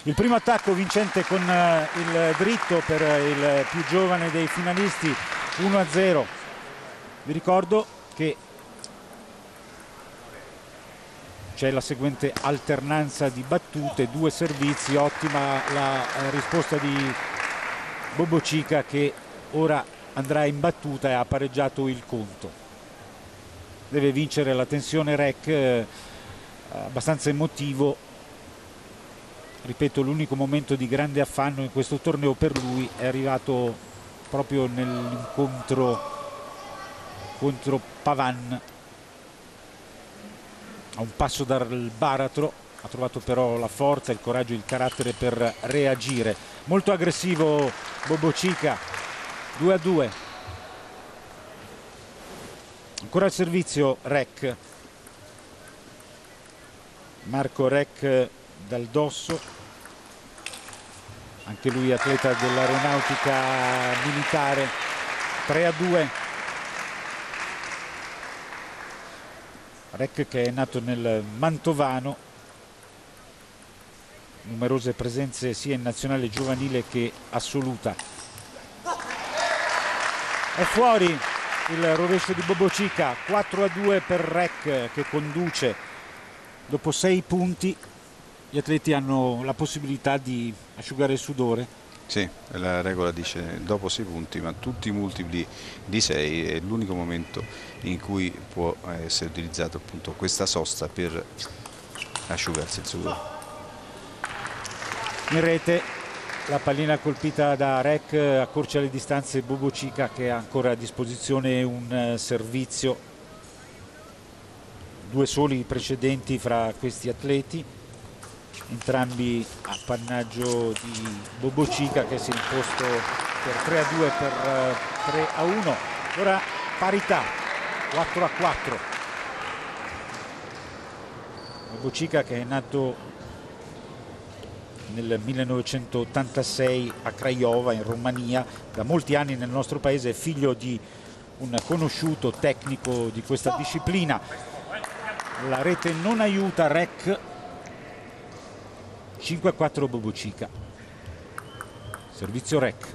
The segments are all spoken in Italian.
Il primo attacco vincente con il dritto per il più giovane dei finalisti, 1-0. Vi ricordo che c'è la seguente alternanza di battute, 2 servizi, ottima la risposta di Bobocica che ora andrà in battuta e ha pareggiato il conto. Deve vincere la tensione Rek, abbastanza emotivo. Ripeto, l'unico momento di grande affanno in questo torneo per lui è arrivato proprio nell'incontro contro Pavan. A un passo dal baratro, ha trovato però la forza, il coraggio e il carattere per reagire. Molto aggressivo Bobocica, 2-2. Ancora al servizio Rek. Marco Rek dal dosso, anche lui atleta dell'aeronautica militare, 3-2. Rek che è nato nel Mantovano, numerose presenze sia in nazionale giovanile che assoluta. È fuori il rovescio di Bobocica, 4-2 per Rek che conduce dopo 6 punti. Gli atleti hanno la possibilità di asciugare il sudore. Sì, la regola dice dopo 6 punti, ma tutti i multipli di 6 è l'unico momento in cui può essere utilizzato appunto questa sosta per asciugarsi il sudore. In rete la pallina colpita da Rek accorcia le distanze. Bobocica che ha ancora a disposizione un servizio. 2 soli precedenti fra questi atleti, entrambi appannaggio di Bobocica che si è imposto per 3-2 per 3-1. Ora parità, 4-4. Bobocica che è nato nel 1986 a Craiova in Romania, da molti anni nel nostro paese, è figlio di un conosciuto tecnico di questa disciplina. La rete non aiuta Rek, 5-4 Bobocica. Servizio Rek.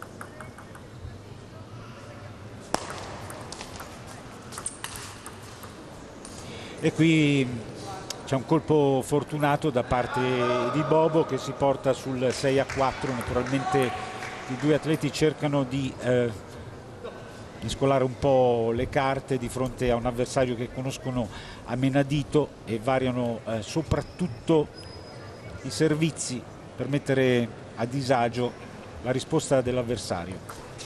E qui c'è un colpo fortunato da parte di Bobo che si porta sul 6-4. Naturalmente i due atleti cercano di mescolare un po' le carte di fronte a un avversario che conoscono a menadito e variano soprattutto i servizi per mettere a disagio la risposta dell'avversario.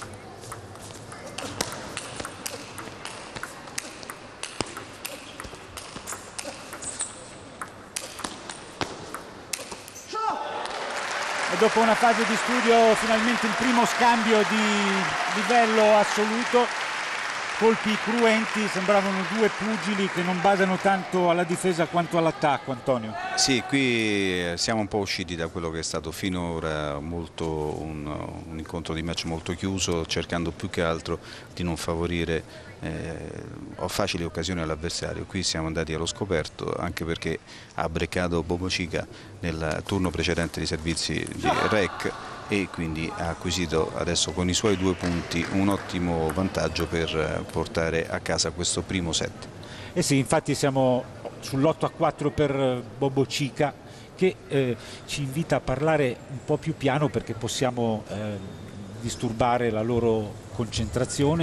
E dopo una fase di studio finalmente il primo scambio di livello assoluto. Colpi cruenti, sembravano 2 pugili che non badano tanto alla difesa quanto all'attacco. Antonio. Sì, qui siamo un po' usciti da quello che è stato finora un incontro di match molto chiuso, cercando più che altro di non favorire facili occasioni all'avversario. Qui siamo andati allo scoperto, anche perché ha breccato Bobocica nel turno precedente di servizi di Rek e quindi ha acquisito adesso con i suoi 2 punti un ottimo vantaggio per portare a casa questo primo set. Eh sì, infatti siamo sull'8-4 per Bobocica che ci invita a parlare un po' più piano perché possiamo disturbare la loro concentrazione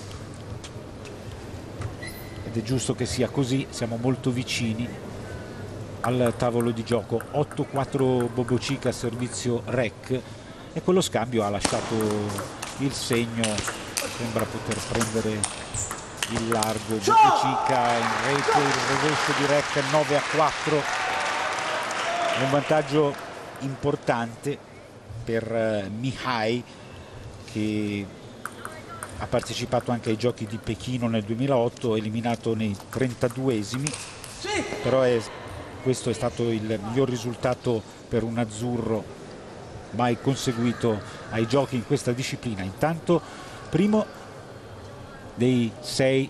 ed è giusto che sia così, siamo molto vicini al tavolo di gioco. 8-4 Bobocica, servizio Rek, e quello scambio ha lasciato il segno, sembra poter prendere il largo. Bobocica in rete, il rovescio di Rek, 9-4, è un vantaggio importante per Mihai che ha partecipato anche ai giochi di Pechino nel 2008, eliminato nei 32esimi, però questo è stato il miglior risultato per un azzurro mai conseguito ai giochi in questa disciplina. Intanto primo dei 6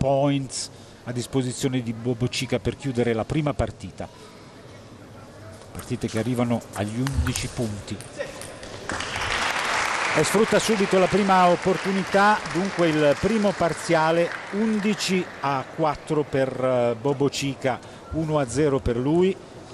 points a disposizione di Bobocica per chiudere la prima partita. partite che arrivano agli 11 punti. E sfrutta subito la prima opportunità, dunque il primo parziale 11-4 per Bobo Cica, 1-0 per lui.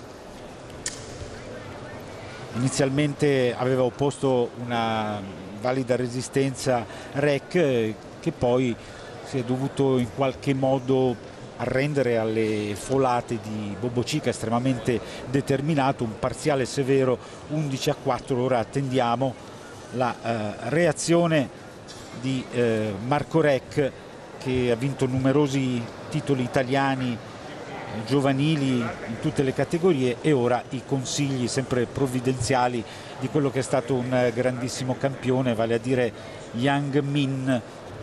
Inizialmente aveva opposto una valida resistenza Rec, che poi si è dovuto in qualche modo arrendere alle folate di Bobo Cica, estremamente determinato. Un parziale severo 11-4. Ora attendiamo la reazione di Marco Rec, che ha vinto numerosi titoli italiani giovanili in tutte le categorie, e ora i consigli sempre provvidenziali di quello che è stato un grandissimo campione, vale a dire Yang Min.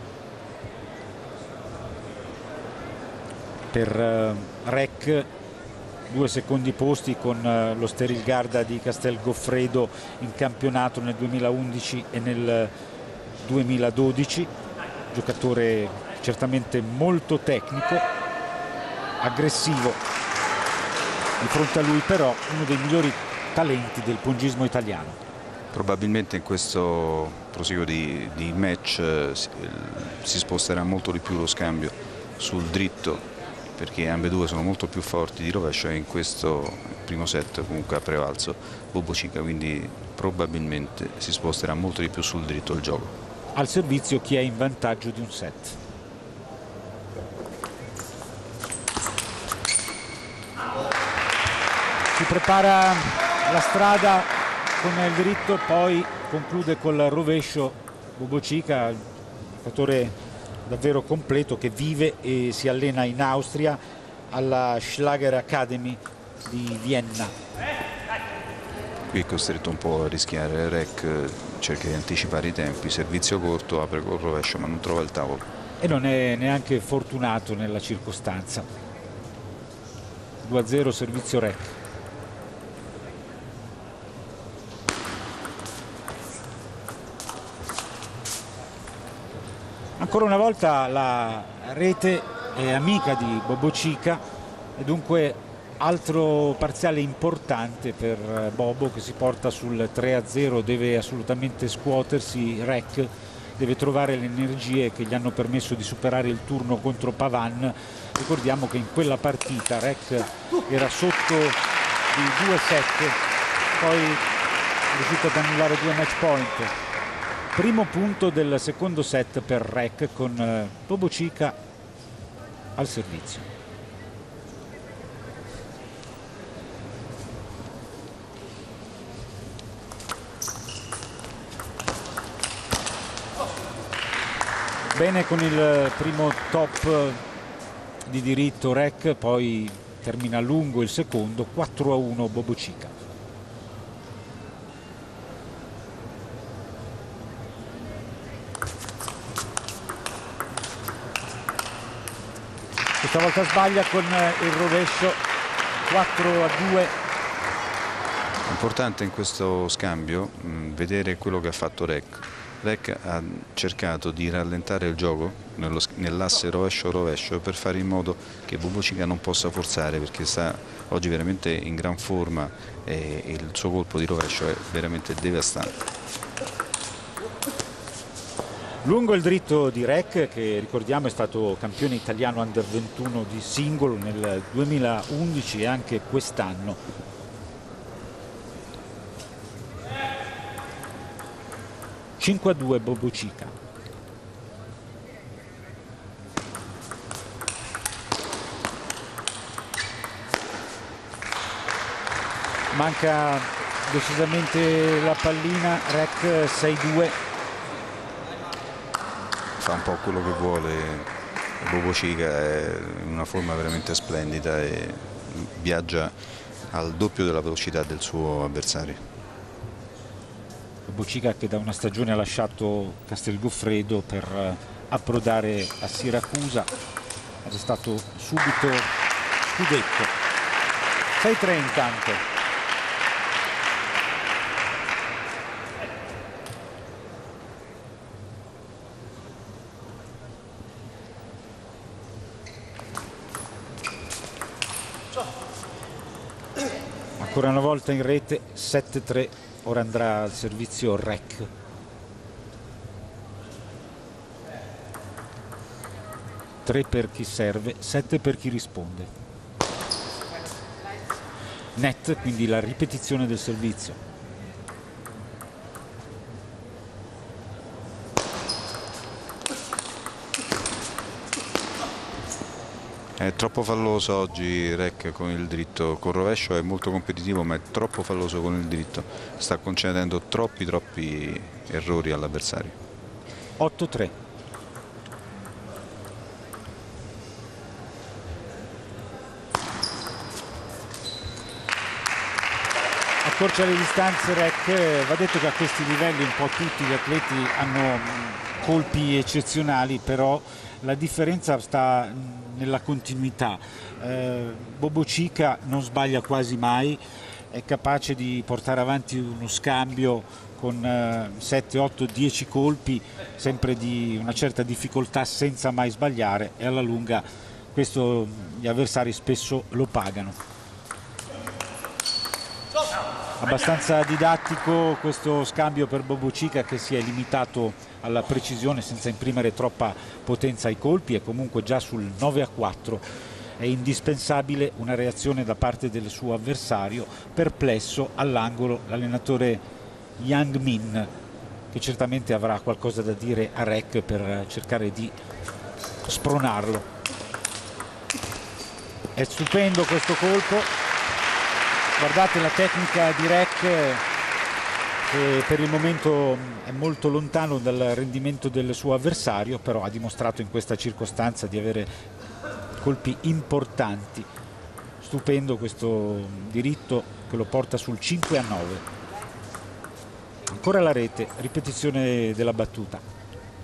Per Rec 2 secondi posti con lo Sterilgarda di Castel Goffredo in campionato nel 2011 e nel 2012. Giocatore certamente molto tecnico, aggressivo. Di fronte a lui però uno dei migliori talenti del pungismo italiano. Probabilmente in questo proseguo di match si sposterà molto di più lo scambio sul dritto, perché ambedue sono molto più forti di rovescio, e in questo primo set comunque ha prevalso Bobo Cica, quindi probabilmente si sposterà molto di più sul dritto il gioco. Al servizio chi è in vantaggio di un set. Si prepara la strada con il dritto, poi conclude col rovescio. Bobo Cica, un giocatore davvero completo, che vive e si allena in Austria alla Schlager Academy di Vienna. Qui è costretto un po' a rischiare. Rec cerca di anticipare i tempi, servizio corto, apre col rovescio ma non trova il tavolo. E non è neanche fortunato nella circostanza. 2-0 servizio Rec. Ancora una volta la rete è amica di Bobo Cica, e dunque altro parziale importante per Bobo, che si porta sul 3-0. Deve assolutamente scuotersi Rec, deve trovare le energie che gli hanno permesso di superare il turno contro Pavan. Ricordiamo che in quella partita Rec era sotto di 2-7, poi è riuscito ad annullare 2 match point. Primo punto del secondo set per Rec, con Bobo Cica al servizio. Bene con il primo top di diritto Rec, poi termina lungo il secondo, 4-1 Bobo Cica. Questa volta sbaglia con il rovescio, 4-2. Importante in questo scambio vedere quello che ha fatto Rec. Rec ha cercato di rallentare il gioco nell'asse rovescio-rovescio, per fare in modo che Bobo Cica non possa forzare, perché sta oggi veramente in gran forma e il suo colpo di rovescio è veramente devastante. Lungo il dritto di Rec, che ricordiamo è stato campione italiano under 21 di singolo nel 2011 e anche quest'anno. (5-2) Bobo Cica. Manca decisamente la pallina. Rec 6-2. Fa un po' quello che vuole. Bobo Cica è in una forma veramente splendida e viaggia al doppio della velocità del suo avversario. Bobo Cica, che da una stagione ha lasciato Castel Goffredo per approdare a Siracusa, è stato subito scudetto. 6-3 intanto. Ancora una volta in rete, 7-3, ora andrà al servizio Rec. Tre per chi serve, 7 per chi risponde. Net, quindi la ripetizione del servizio. È troppo falloso oggi Rec con il dritto, col rovescio è molto competitivo, ma è troppo falloso con il dritto, sta concedendo troppi errori all'avversario. 8-3. Accorcia le distanze Rec. Va detto che a questi livelli un po' tutti gli atleti hanno colpi eccezionali, però la differenza sta nella continuità. Bobocica non sbaglia quasi mai, è capace di portare avanti uno scambio con 7, 8, 10 colpi, sempre di una certa difficoltà senza mai sbagliare, e alla lunga questo gli avversari spesso lo pagano. Abbastanza didattico questo scambio per Bobocica, che si è limitato alla precisione senza imprimere troppa potenza ai colpi, e comunque già sul 9-4 è indispensabile una reazione da parte del suo avversario. Perplesso all'angolo l'allenatore Yang Min, che certamente avrà qualcosa da dire a Rec per cercare di spronarlo. È stupendo questo colpo. Guardate la tecnica di Rec, che per il momento è molto lontano dal rendimento del suo avversario, però ha dimostrato in questa circostanza di avere colpi importanti. Stupendo questo diritto che lo porta sul 5-9. Ancora la rete, ripetizione della battuta.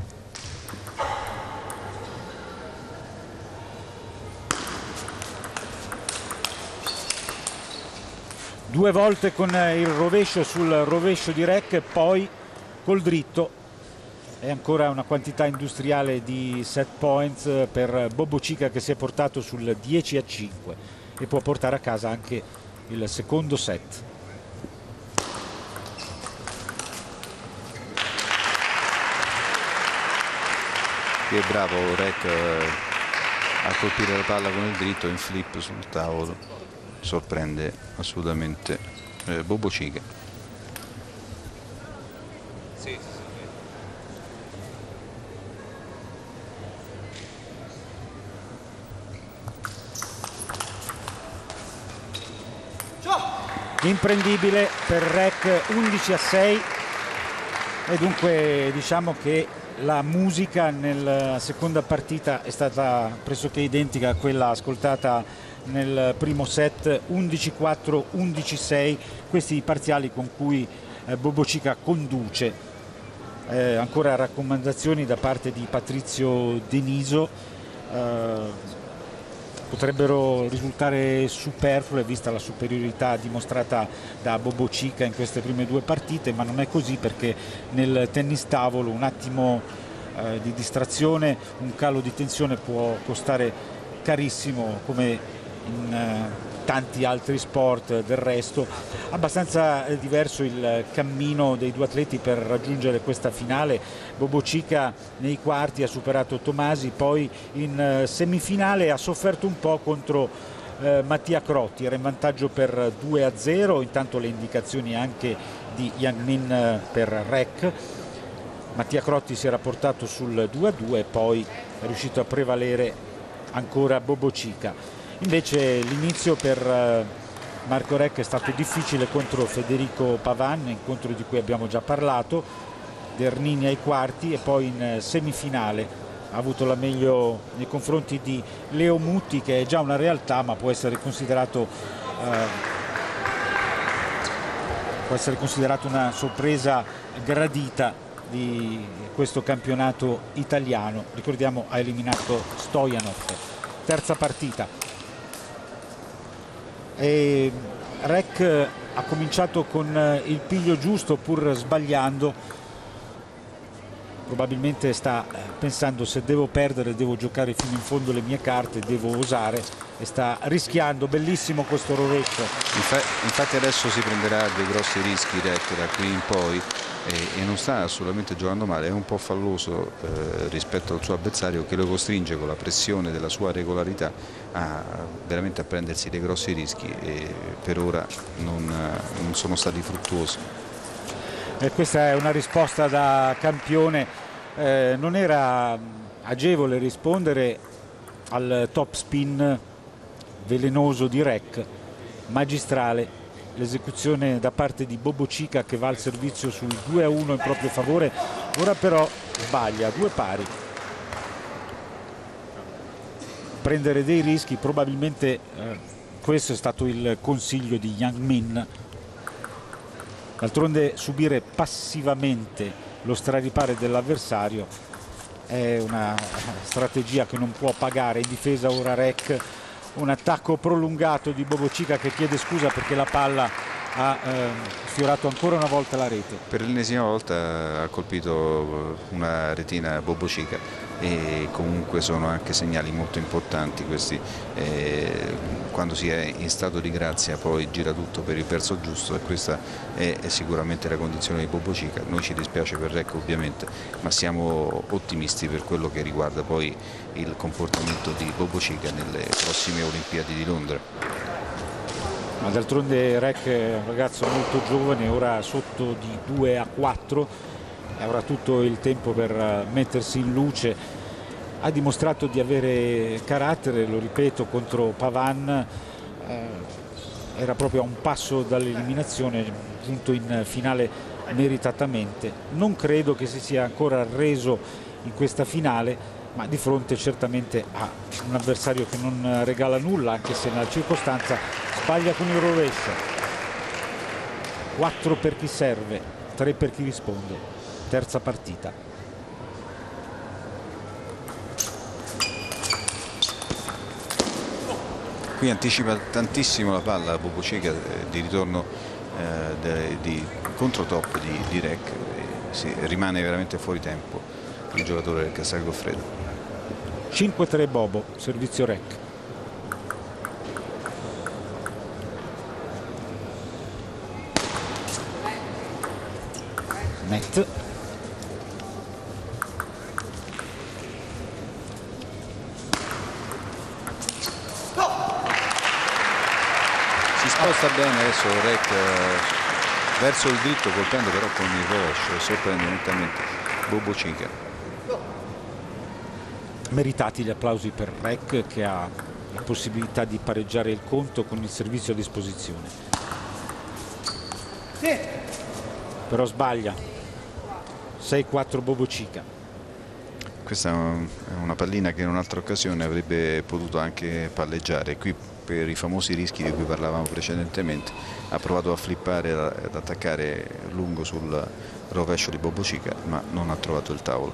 Due volte con il rovescio sul rovescio di Rec, poi col dritto. È ancora una quantità industriale di set points per Bobocica, che si è portato sul 10-5 e può portare a casa anche il secondo set. Qui è bravo Rec a colpire la palla con il dritto in flip sul tavolo. Sorprende assolutamente Bobocica. Sì. Imprendibile per Rec, 11-6, e dunque diciamo che la musica nella seconda partita è stata pressoché identica a quella ascoltata nel primo set. 11-4, 11-6, questi i parziali con cui Bobocica conduce. Ancora raccomandazioni da parte di Patrizio Deniso, potrebbero risultare superflue vista la superiorità dimostrata da Bobocica in queste prime due partite, ma non è così, perché nel tennis tavolo un attimo di distrazione, un calo di tensione può costare carissimo, come in tanti altri sport del resto. Abbastanza diverso il cammino dei due atleti per raggiungere questa finale. Bobocica nei quarti ha superato Tomasi, poi in semifinale ha sofferto un po' contro Mattia Crotti, era in vantaggio per 2-0, intanto le indicazioni anche di Yang Min per Rec. Mattia Crotti si era portato sul 2-2 e poi è riuscito a prevalere ancora Bobocica. Invece l'inizio per Marco Rec è stato difficile contro Federico Pavan, incontro di cui abbiamo già parlato. Dernini ai quarti, e poi in semifinale ha avuto la meglio nei confronti di Leo Mutti, che è già una realtà, ma può essere considerato una sorpresa gradita di questo campionato italiano. Ricordiamo, ha eliminato Stojanov. Terza partita. E Rec ha cominciato con il piglio giusto, pur sbagliando. Probabilmente sta pensando: se devo perdere devo giocare fino in fondo le mie carte, devo osare. e sta rischiando. Bellissimo questo rovescio. Infatti adesso si prenderà dei grossi rischi Rec da qui in poi e non sta assolutamente giocando male, è un po' falloso rispetto al suo avversario, che lo costringe con la pressione della sua regolarità veramente a prendersi dei grossi rischi, e per ora non sono stati fruttuosi. E questa è una risposta da campione. Non era agevole rispondere al top spin velenoso di Rec, magistrale l'esecuzione da parte di Bobocica, che va al servizio sul 2-1 in proprio favore. Ora però sbaglia, 2 pari. Prendere dei rischi, probabilmente questo è stato il consiglio di Yang Min. D'altronde subire passivamente lo straripare dell'avversario è una strategia che non può pagare. In difesa ora Rec, un attacco prolungato di Bobocica, che chiede scusa perché la palla ha sfiorato ancora una volta la rete. Per l'ennesima volta ha colpito una retina Bobocica, e comunque sono anche segnali molto importanti questi. Quando si è in stato di grazia poi gira tutto per il verso giusto, e questa è sicuramente la condizione di Bobocica. Noi ci dispiace per Rec ovviamente, ma siamo ottimisti per quello che riguarda poi il comportamento di Bobocica nelle prossime Olimpiadi di Londra. Ma d'altronde Rec è un ragazzo molto giovane, ora sotto di 2-4, e avrà tutto il tempo per mettersi in luce. Ha dimostrato di avere carattere, lo ripeto, contro Pavan era proprio a un passo dall'eliminazione, giunto in finale meritatamente. Non credo che si sia ancora reso in questa finale, ma di fronte certamente a un avversario che non regala nulla, anche se nella circostanza sbaglia con il rovescio. 4 per chi serve, 3 per chi risponde. Terza partita. Qui anticipa tantissimo la palla Bobocica di ritorno di controtop di Rec, rimane veramente fuori tempo il giocatore del Castel Goffredo. 5-3 Bobo, servizio Rec. Net. Si sposta bene adesso Rec verso il dritto, colpendo però con il rovescio, e sorprende nettamente Bobocica. Meritati gli applausi per Rec, che ha la possibilità di pareggiare il conto con il servizio a disposizione. Però sbaglia. 6-4 Bobocica. Questa è una pallina che in un'altra occasione avrebbe potuto anche palleggiare. Qui, per i famosi rischi di cui parlavamo precedentemente, ha provato a flippare, ad attaccare lungo sul rovescio di Bobocica, ma non ha trovato il tavolo.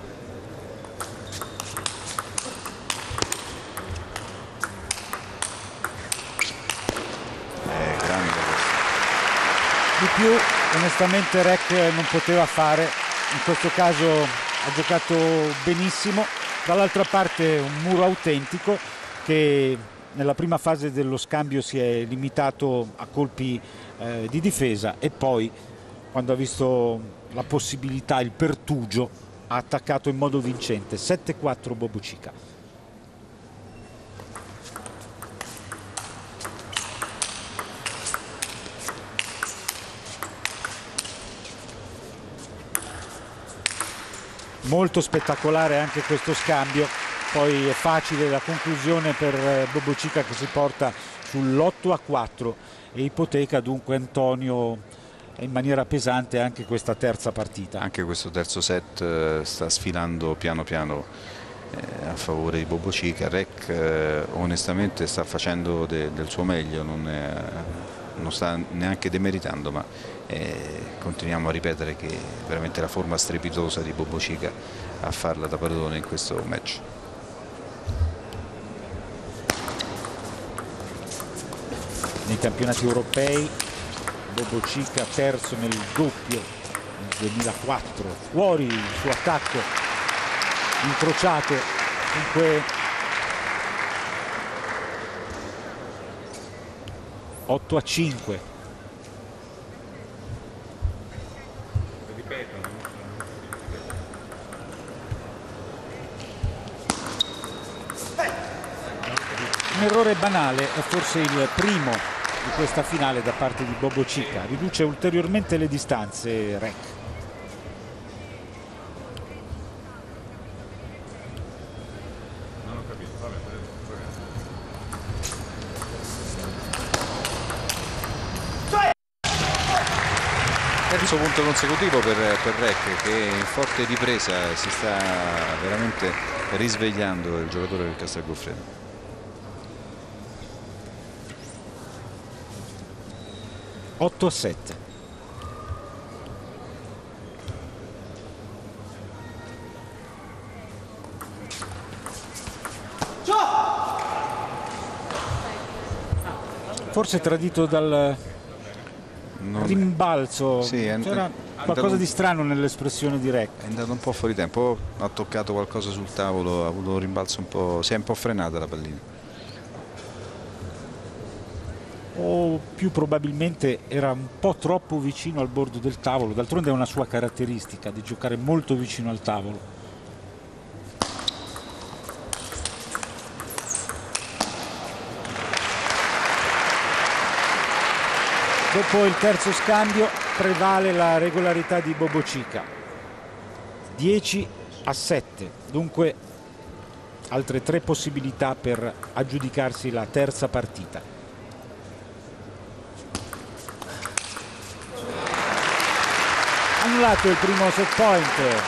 Grande questo. Di più onestamente Rec non poteva fare, in questo caso ha giocato benissimo. Dall'altra parte un muro autentico, che nella prima fase dello scambio si è limitato a colpi di difesa, e poi, quando ha visto la possibilità, il pertugio, ha attaccato in modo vincente. 7-4 Bobocica. Molto spettacolare anche questo scambio. Poi è facile la conclusione per Bobocica, che si porta sull'8-4 e ipoteca dunque Antonio in maniera pesante anche questa terza partita. Anche questo terzo set sta sfilando piano piano a favore di Bobocica. Rec onestamente sta facendo del suo meglio, non sta neanche demeritando, ma continuiamo a ripetere che è veramente la forma strepitosa di Bobocica a farla da padrone in questo match. Nei campionati europei Bobocica terzo nel doppio nel 2004, fuori il suo attacco incrociato. Dunque 8-5. Un errore banale, è forse il primo di questa finale da parte di Bobocica. Riduce ulteriormente le distanze Rek. Terzo punto consecutivo per Rek, che in forte ripresa si sta veramente risvegliando, il giocatore del Castelgoffredo. 8-7. Forse tradito dal rimbalzo, sì, c'era qualcosa di strano nell'espressione di Rek. È andato un po' fuori tempo, ha toccato qualcosa sul tavolo, ha avuto un rimbalzo un po', si è un po' frenata la pallina. O più probabilmente era un po' troppo vicino al bordo del tavolo, d'altronde è una sua caratteristica di giocare molto vicino al tavolo. Dopo il terzo scambio prevale la regolarità di Bobocica, 10-7, dunque altre 3 possibilità per aggiudicarsi la terza partita. Annullato il primo set point,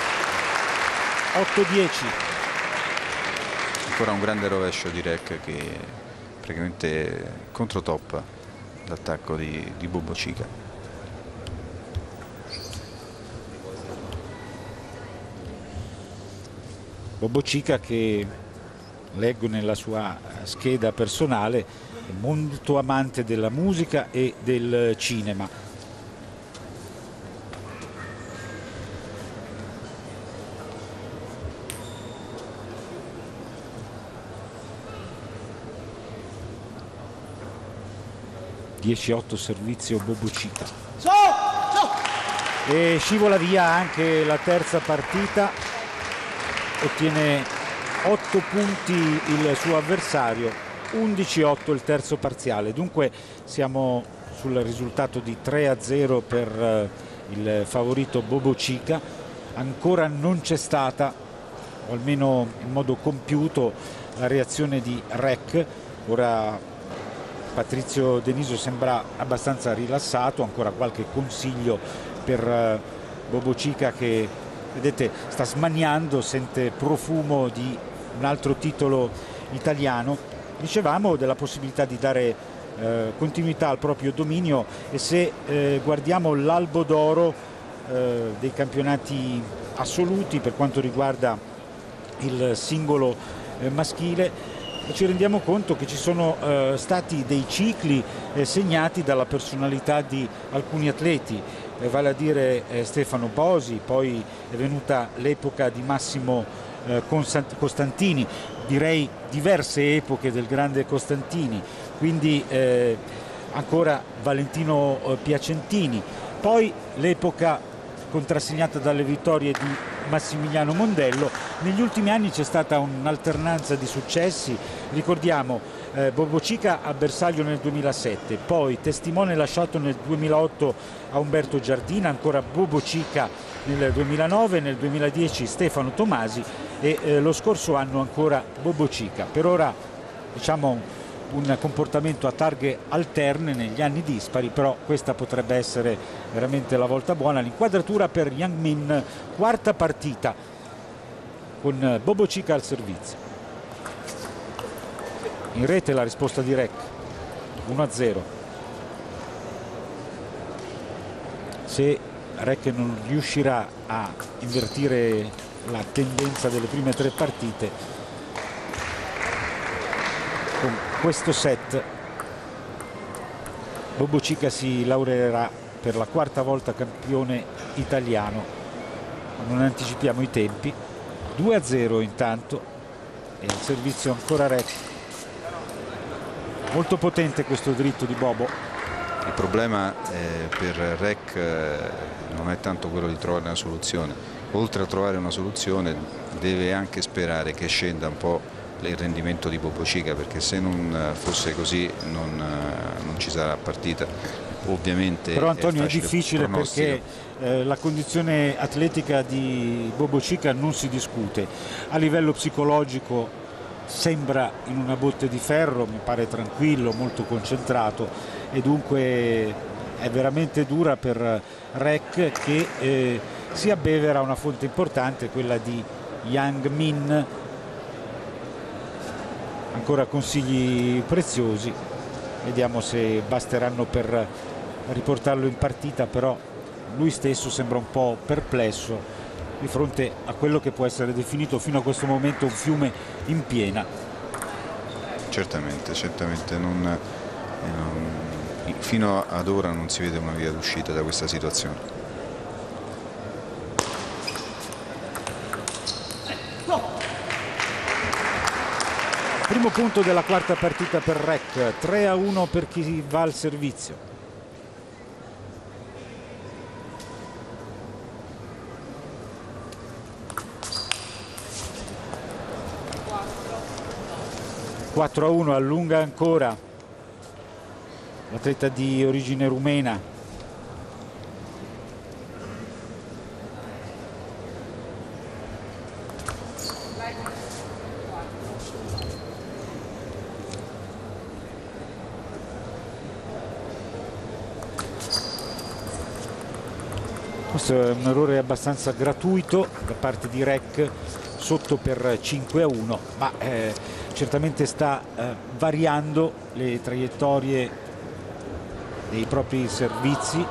8-10. Ancora un grande rovescio di Rek che praticamente controtoppa l'attacco di Bobocica. Bobocica, che leggo nella sua scheda personale, è molto amante della musica e del cinema. Servizio Bobocica e scivola via anche la terza partita, ottiene 8 punti il suo avversario, 11-8 il terzo parziale, dunque siamo sul risultato di 3-0 per il favorito Bobocica. Ancora non c'è stata, o almeno in modo compiuto, la reazione di Rek. Ora Patrizio Deniso sembra abbastanza rilassato, ancora qualche consiglio per Bobocica che, vedete, sta smaniando, sente profumo di un altro titolo italiano. Dicevamo della possibilità di dare continuità al proprio dominio, e se guardiamo l'albo d'oro dei campionati assoluti per quanto riguarda il singolo maschile, ci rendiamo conto che ci sono stati dei cicli segnati dalla personalità di alcuni atleti, vale a dire Stefano Bosi, poi è venuta l'epoca di Massimo Costantini, direi diverse epoche del grande Costantini, quindi ancora Valentino Piacentini, poi l'epoca contrassegnata dalle vittorie di Massimiliano Mondello. Negli ultimi anni c'è stata un'alternanza di successi, ricordiamo Bobocica a Bersaglio nel 2007, poi testimone lasciato nel 2008 a Umberto Giardina, ancora Bobocica nel 2009, nel 2010 Stefano Tomasi e lo scorso anno ancora Bobocica. Per ora diciamo un comportamento a targhe alterne negli anni dispari, però questa potrebbe essere veramente la volta buona. L'inquadratura per Yang Min, quarta partita con Bobocica al servizio. In rete la risposta di Rek, 1-0. Se Rek non riuscirà a invertire la tendenza delle prime 3 partite, con questo set Bobocica si laureerà per la 4ª volta campione italiano. Non anticipiamo i tempi. 2-0 intanto, e al servizio ancora Rek. Molto potente questo dritto di Bobo. Il problema per Rec non è tanto quello di trovare una soluzione. Oltre a trovare una soluzione deve anche sperare che scenda un po' il rendimento di Bobocica, perché se non fosse così non ci sarà partita. Ovviamente però Antonio è difficile pronostico, perché la condizione atletica di Bobocica non si discute. A livello psicologico sembra in una botte di ferro, mi pare tranquillo, molto concentrato, e dunque è veramente dura per Rec, che si abbevera una fonte importante, quella di Yang Min. Ancora consigli preziosi, vediamo se basteranno per riportarlo in partita, però lui stesso sembra un po' perplesso di fronte a quello che può essere definito fino a questo momento un fiume in piena. Certamente fino ad ora non si vede una via d'uscita da questa situazione. Primo punto della quarta partita per Rec, 3-1 per chi va al servizio. Quattro a 1, allunga ancora l'atleta di origine rumena. Questo è un errore abbastanza gratuito da parte di Rec, sotto per 5 a 1, ma certamente sta variando le traiettorie dei propri servizi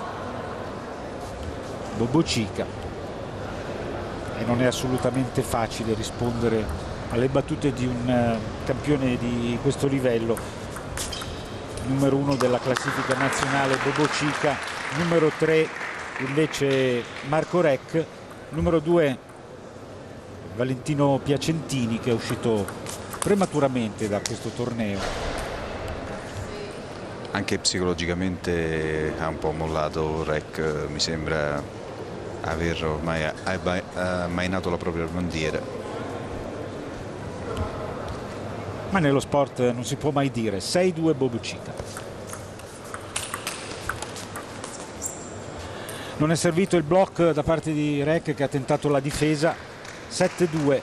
Bobocica, e non è assolutamente facile rispondere alle battute di un campione di questo livello. Numero 1 della classifica nazionale Bobocica, numero 3 invece Marco Rec, numero 2 Valentino Piacentini, che è uscito prematuramente da questo torneo. Anche psicologicamente ha un po' mollato Rec, mi sembra aver ormai ammainato la propria bandiera. Ma nello sport non si può mai dire. 6-2 Bobocica. Non è servito il block da parte di Rec, che ha tentato la difesa. 7-2.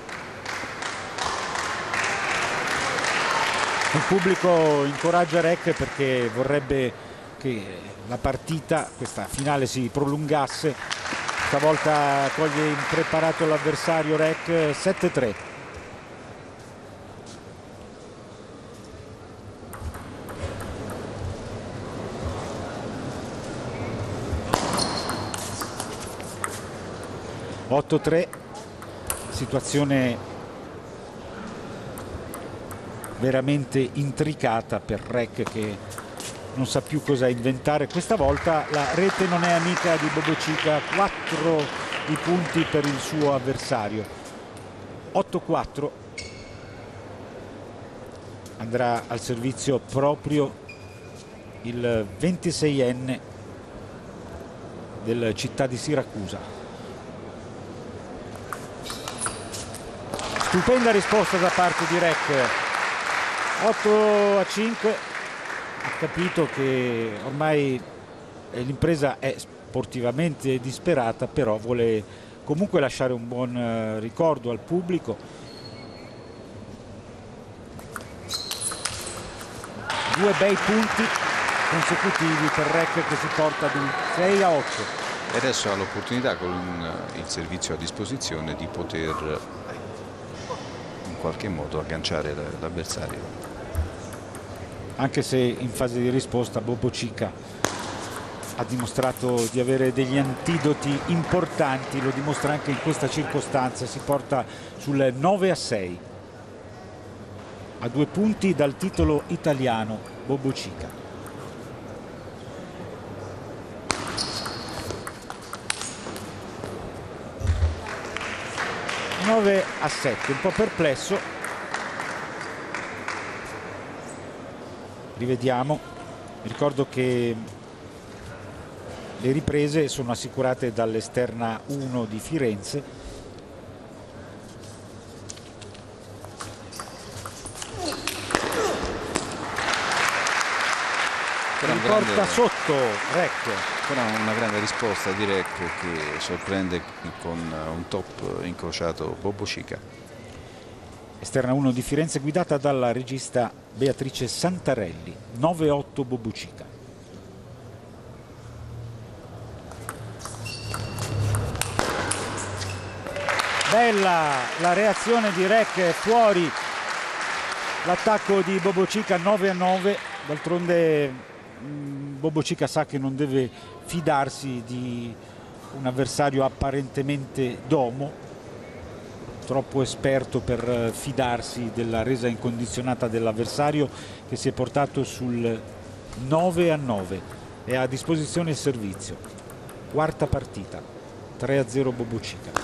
Il pubblico incoraggia Rec perché vorrebbe che la partita, questa finale, si prolungasse. Stavolta coglie impreparato l'avversario Rec. 7-3. Situazione veramente intricata per Rec, che non sa più cosa inventare. Questa volta la rete non è amica di Bobocica, 4 i punti per il suo avversario. 8-4. Andrà al servizio proprio il 26enne del Città di Siracusa. Stupenda risposta da parte di Rec. 8-5. Ha capito che ormai l'impresa è sportivamente disperata, però vuole comunque lasciare un buon ricordo al pubblico. Due bei punti consecutivi per Rec, che si porta ad un 6-8. E adesso ha l'opportunità, con il servizio a disposizione, di poter in qualche modo agganciare l'avversario. Anche se in fase di risposta Bobocica ha dimostrato di avere degli antidoti importanti, lo dimostra anche in questa circostanza. Si porta sul 9-6, a 2 punti dal titolo italiano Bobocica. 9-7, un po' perplesso. Rivediamo. Ricordo che Le riprese sono assicurate dall'Esterna 1 di Firenze. Riporta sotto Rech. Però una grande risposta di Rech che sorprende con un top incrociato Bobocica. Esterna 1 di Firenze guidata dalla regista Beatrice Santarelli. 9-8 Bobocica. Bella la reazione di Rech, fuori l'attacco di Bobocica. 9-9. D'altronde Bobocica sa che non deve fidarsi di un avversario apparentemente domo, troppo esperto per fidarsi della resa incondizionata dell'avversario, che si è portato sul 9-9. È a disposizione il servizio. Quarta partita, 3-0 Bobocica.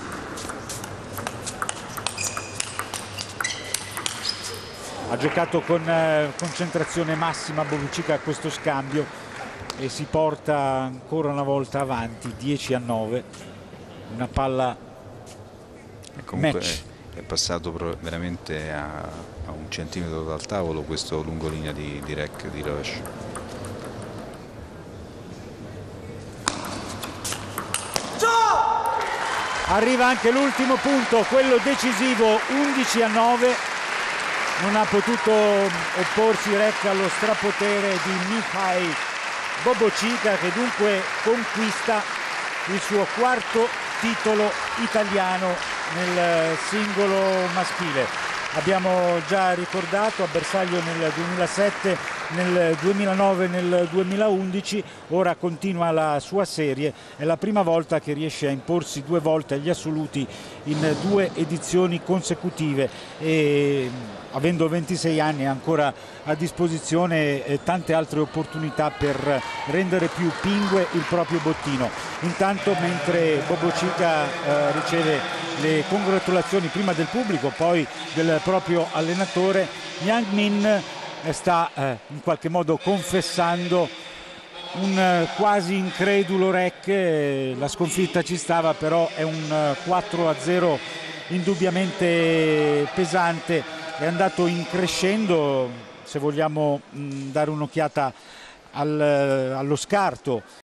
Ha giocato con concentrazione massima Bobocica a questo scambio e si porta ancora una volta avanti, 10-9. Una palla comunque match. È passato veramente a un centimetro dal tavolo questo lungolinea di Rech, di Roche. Arriva anche l'ultimo punto, quello decisivo, 11-9. Non ha potuto opporsi Rech allo strapotere di Michał Bobocica, che dunque conquista il suo quarto titolo italiano nel singolo maschile. Abbiamo già ricordato, a bersaglio nel 2007, nel 2009 e nel 2011, ora continua la sua serie. È la prima volta che riesce a imporsi 2 volte agli assoluti in 2 edizioni consecutive e avendo 26 anni ha ancora a disposizione tante altre opportunità per rendere più pingue il proprio bottino. Intanto, mentre Bobocica riceve le congratulazioni prima del pubblico, poi del proprio allenatore, Yang Min sta in qualche modo confessando un quasi incredulo Rech. La sconfitta ci stava, però è un 4-0 indubbiamente pesante. È andato in crescendo, se vogliamo dare un'occhiata allo scarto